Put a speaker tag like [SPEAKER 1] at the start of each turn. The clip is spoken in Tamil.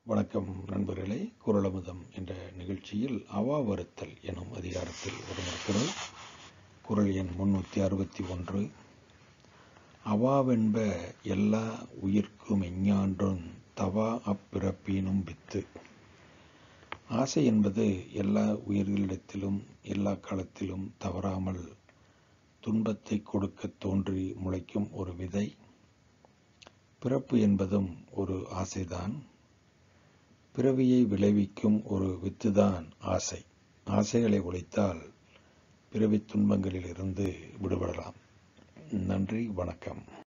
[SPEAKER 1] வணக்கம் நண்பர்களே. குறளமுதம் என்ற நிகழ்ச்சியில் அவா வருத்தல் எனும் அதிகாரத்தில் ஒரு குறள், குறள் எண் 361. அவாவென்ப எல்லா உயிர்க்கும் எஞ்ஞான்றும் தவா அப்பிறப்பினும் வித்து. ஆசை என்பது எல்லா உயிர்களிடத்திலும் எல்லா காலத்திலும் தவறாமல் துன்பத்தை கொடுக்க தோன்றி முளைக்கும் ஒரு விதை. பிறப்பு என்பதும் ஒரு ஆசைதான். பிறவியை விளைவிக்கும் ஒரு வித்துதான் ஆசை. ஆசைகளை ஒழித்தால் பிறவி துன்பங்களில் இருந்து விடுபடலாம். நன்றி, வணக்கம்.